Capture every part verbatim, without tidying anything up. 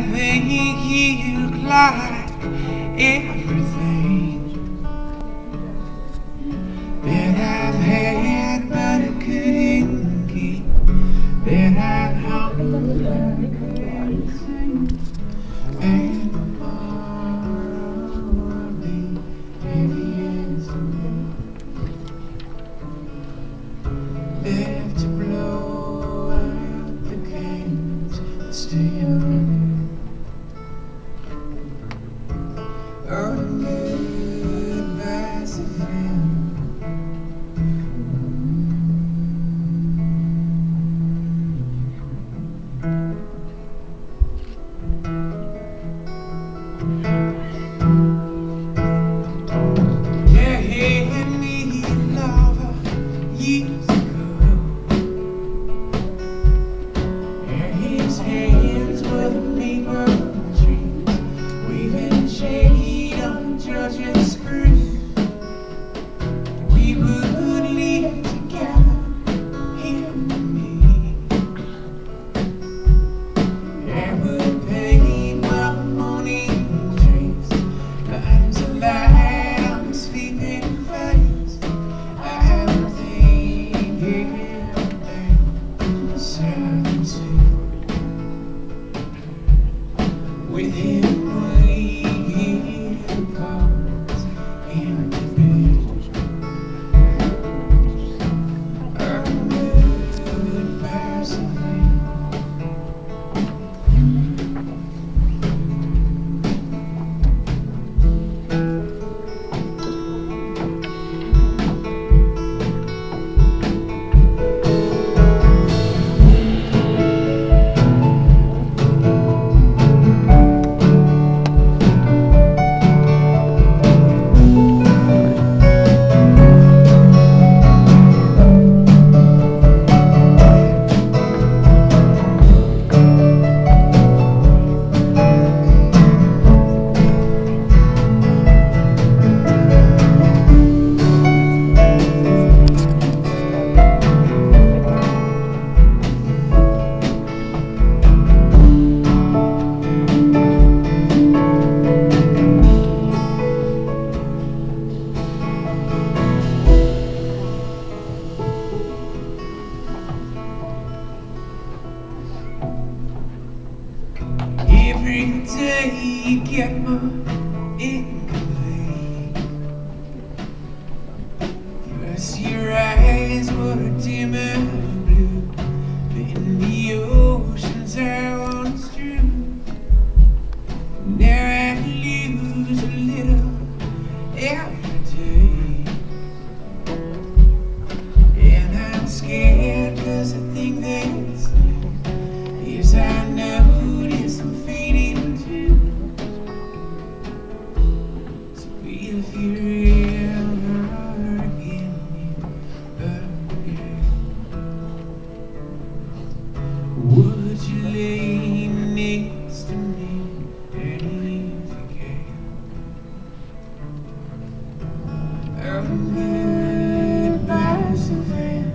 think you look like everything that I've had, but I couldn't keep. That I hung and morning heavy as left to blow out the candles and stay on. Oh, goodbye, Savannah. Yeah, he had me in love years ago. Yeah, his hands were the maple trees, weaving shade on Georgia spruce. We would live together, him and me. Yeah, would paint my morning dreams, lines of light on the sleeping face. I haven't thinking of certainty. With him we goes in the bed. A good person. Every day you get more incomplete. First your eyes were dimmer blue, then the oceans I once drew. Now I lose a little every day, and I'm scared 'cause I think that's yes, I notice I'm fading too. So if you're ever again, again, would you lay next to me and if you can? Oh, goodbye, Savannah.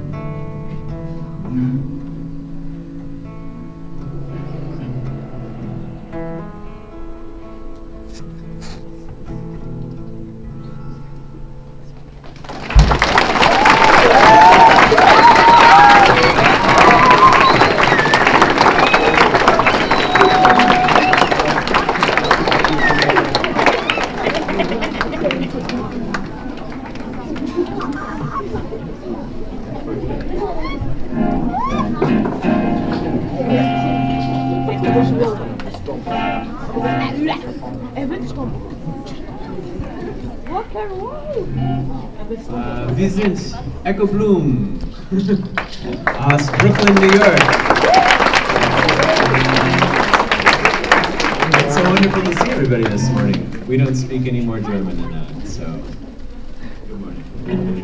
Uh, wir sind Echo Bloom aus Brooklyn, New York. It's so wonderful to see everybody this morning. We don't speak any more German than that, so good morning.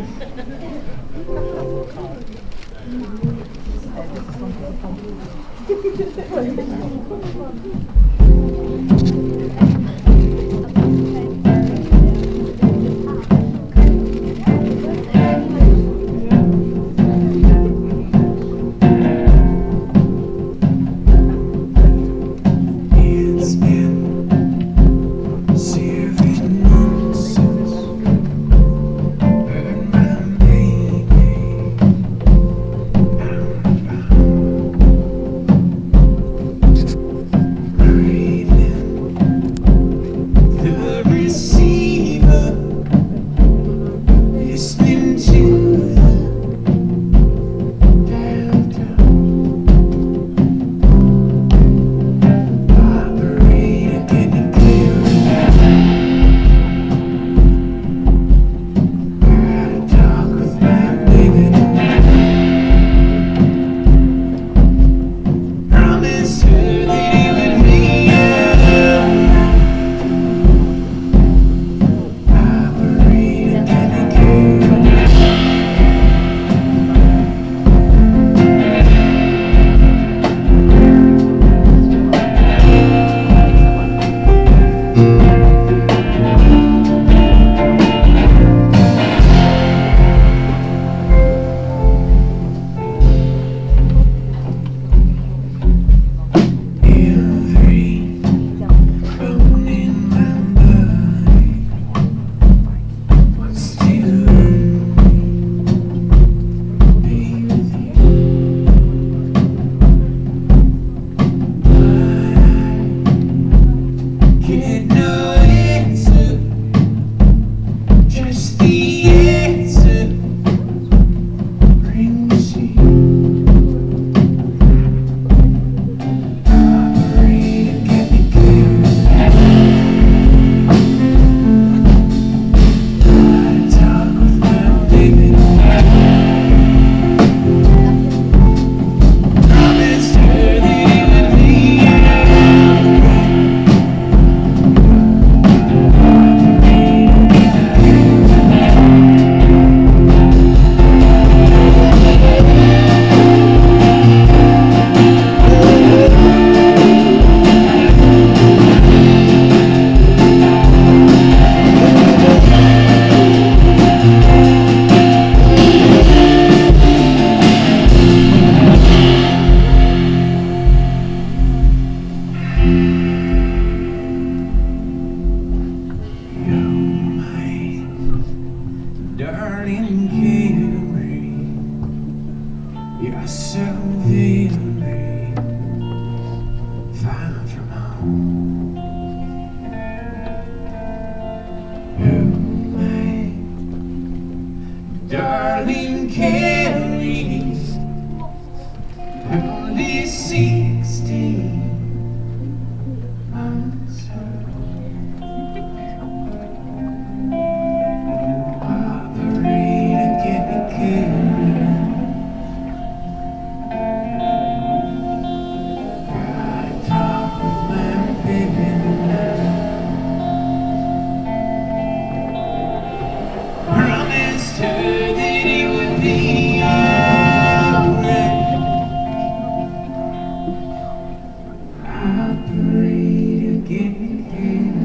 Darling Carrie, you're so very far from home. Oh, my darling Carrie, only sixteen months old. Promised her that it would be alright. I pray to get here.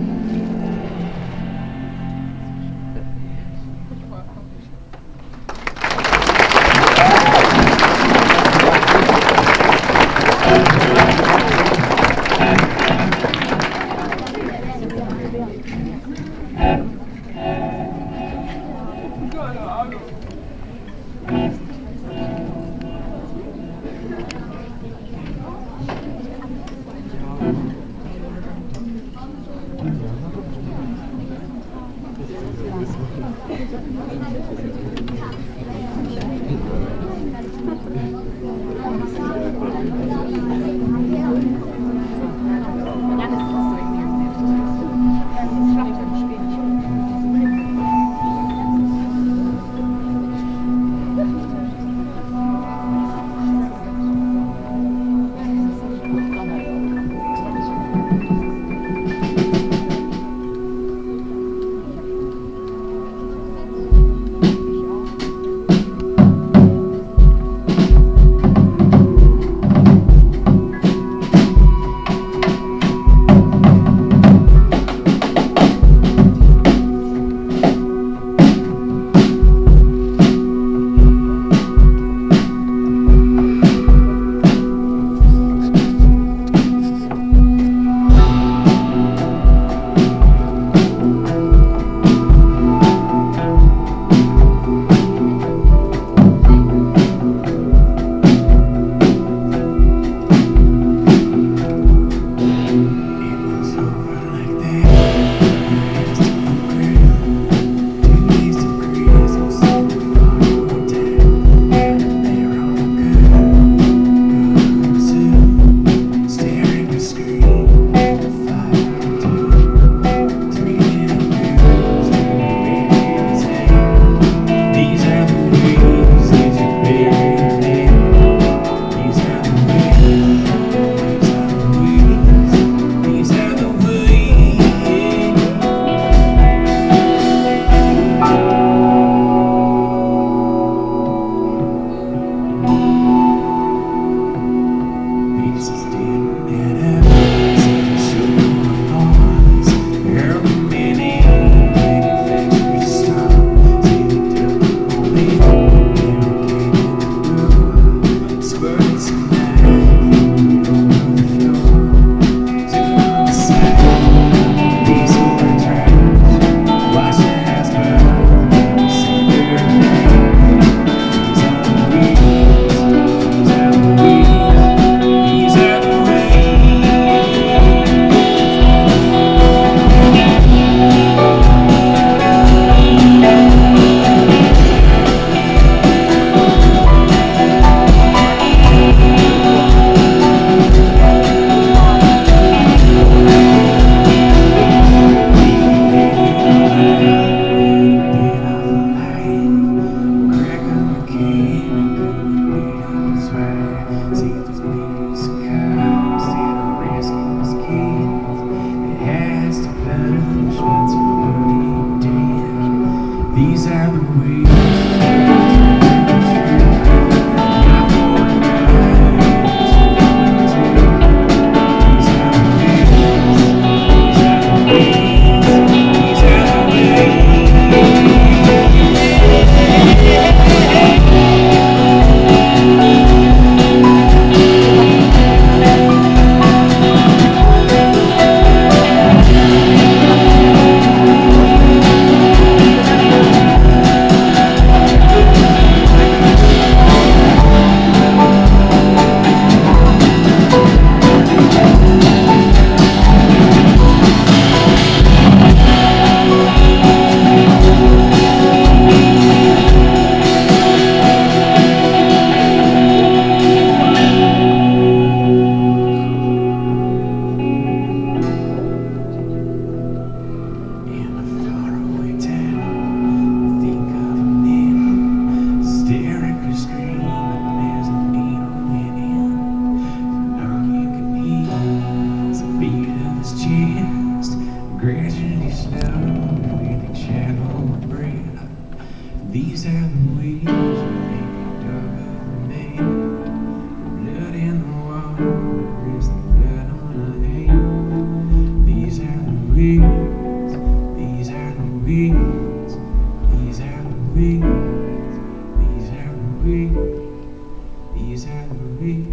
These are the ways you make a dog of man. Blood in the water is the blood on a hand. These are the ways, these are the ways, these are the ways, these are the ways, these are the ways.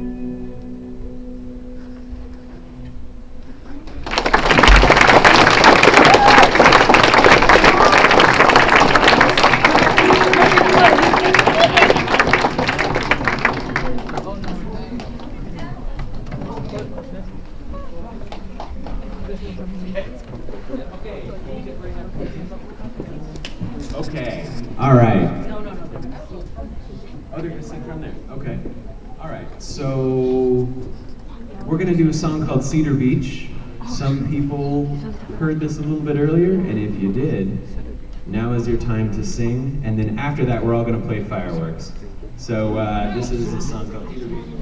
Okay, all right. Oh, they're gonna sing from there. Okay, all right. So we're gonna do a song called Cedar Beach. Some people heard this a little bit earlier, and if you did, now is your time to sing. And then after that, we're all gonna play fireworks. So uh, this is a song called Cedar Beach.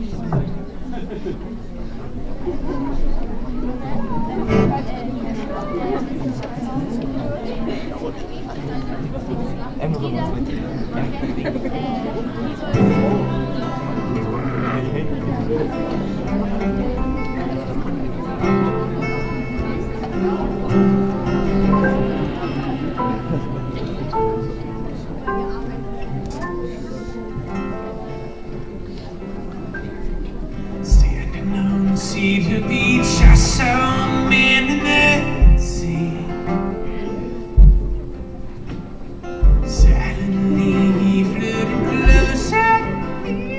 Standing on Cedar Beach, I saw a man in the sea. Silently he floated closer to me.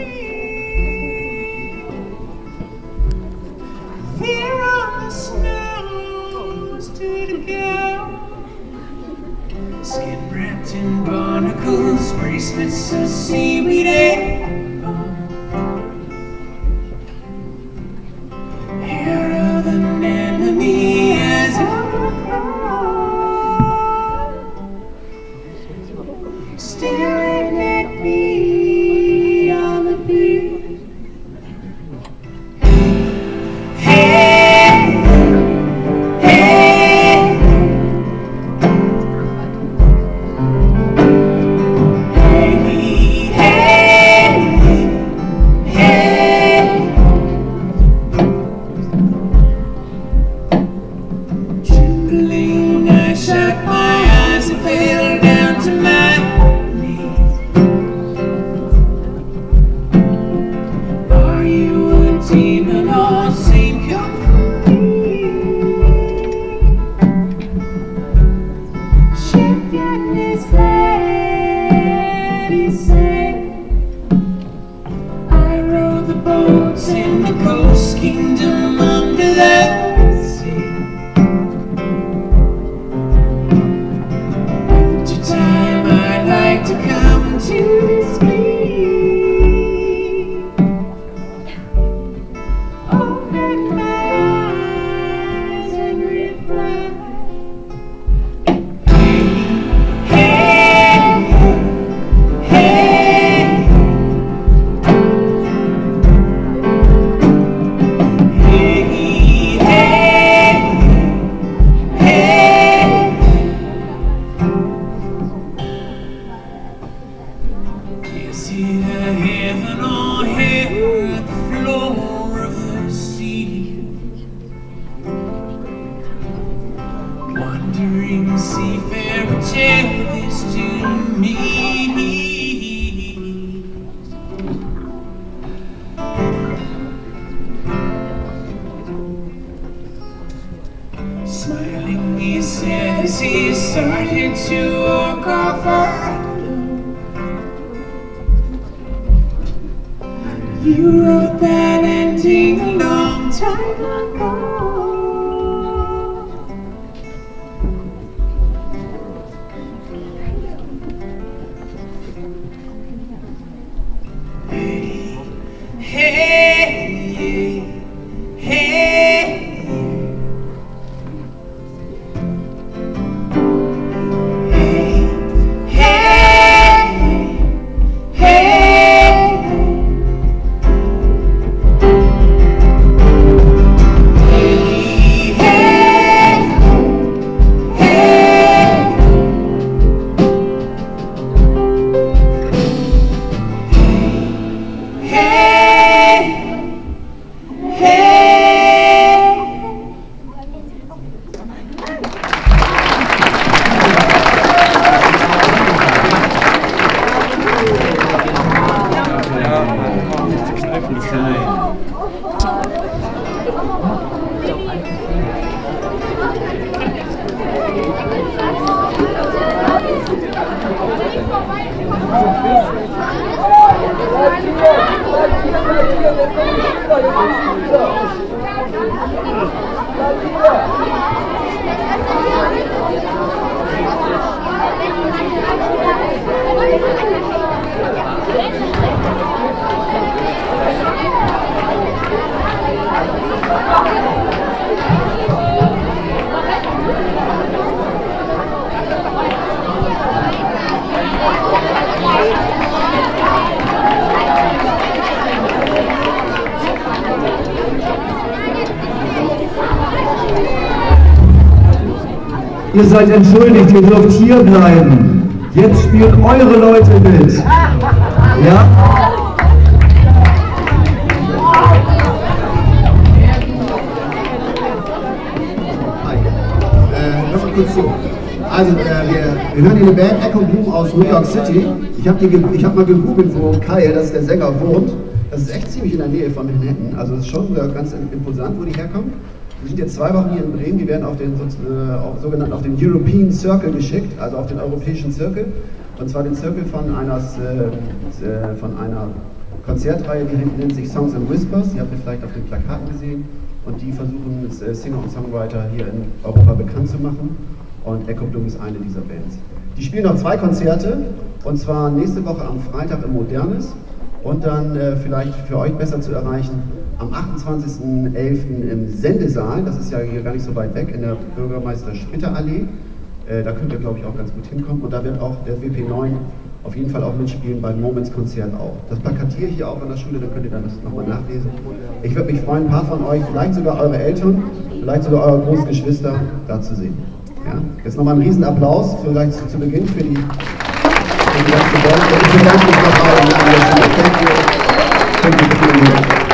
There on the snow stood a girl, skin wrapped in barnacles, bracelets of seaweed and bone. Hair of an enemy as I staring at me on the beach. Hey, hey, hey, hey, hey. Trembling, I shut my eyes and fell down to my knees. Are you a demon or same company? Shaking his head, he said, I row the boats in the coast kingdom under the sea. Winter time, I'd like to come to this beach. Open my eyes and reply. Hey, hey, hey. Hey, hey, hey. Is it a heaven or hell at the floor of the sea? Wandering seafarer, tell this to me. Smiling, he said as he started to walk off alone. You wrote that ending a long time ago. Hey, hey, hey. Hey, Ihr seid entschuldigt, ihr dürft hier bleiben. Jetzt spielen eure Leute mit. Ja? Hi. Äh, noch mal kurz so. Also, äh, wir, wir hören hier eine Band Echo Bloom aus New York City. Ich habe hab mal gegoogelt, wo Kyle, das ist der Sänger, wohnt. Das ist echt ziemlich in der Nähe von Manhattan. Also, es ist schon ganz imposant, wo die herkommen. Wir sind jetzt zwei Wochen hier in Bremen, die werden auf den, äh, auf, sogenannten, auf den European Circle geschickt, also auf den europäischen Circle. Und zwar den Circle von einer, äh, von einer Konzertreihe, die nennt sich Songs and Whispers. Die habt ihr vielleicht auf den Plakaten gesehen. Und die versuchen, äh, Singer und Songwriter hier in Europa bekannt zu machen. Und Echo Bloom ist eine dieser Bands. Die spielen noch zwei Konzerte. Und zwar nächste Woche am Freitag im Modernes. Und dann äh, vielleicht für euch besser zu erreichen, am achtundzwanzigsten elften im Sendesaal, das ist ja hier gar nicht so weit weg, in der Bürgermeister-Spitter-Allee. Äh, da könnt ihr, glaube ich, auch ganz gut hinkommen. Und da wird auch der W P neun auf jeden Fall auch mitspielen, beim Moments-Konzert auch. Das plakatiere ich hier auch an der Schule, dann könnt ihr dann das nochmal nachlesen. Ich würde mich freuen, ein paar von euch, vielleicht sogar eure Eltern, vielleicht sogar eure Großgeschwister, da zu sehen. Ja? Jetzt nochmal einen Riesenapplaus, vielleicht zu, zu Beginn für die, für die ganze Band. Ich bedanke mich nochmal an der Schule. Thank you. Thank you.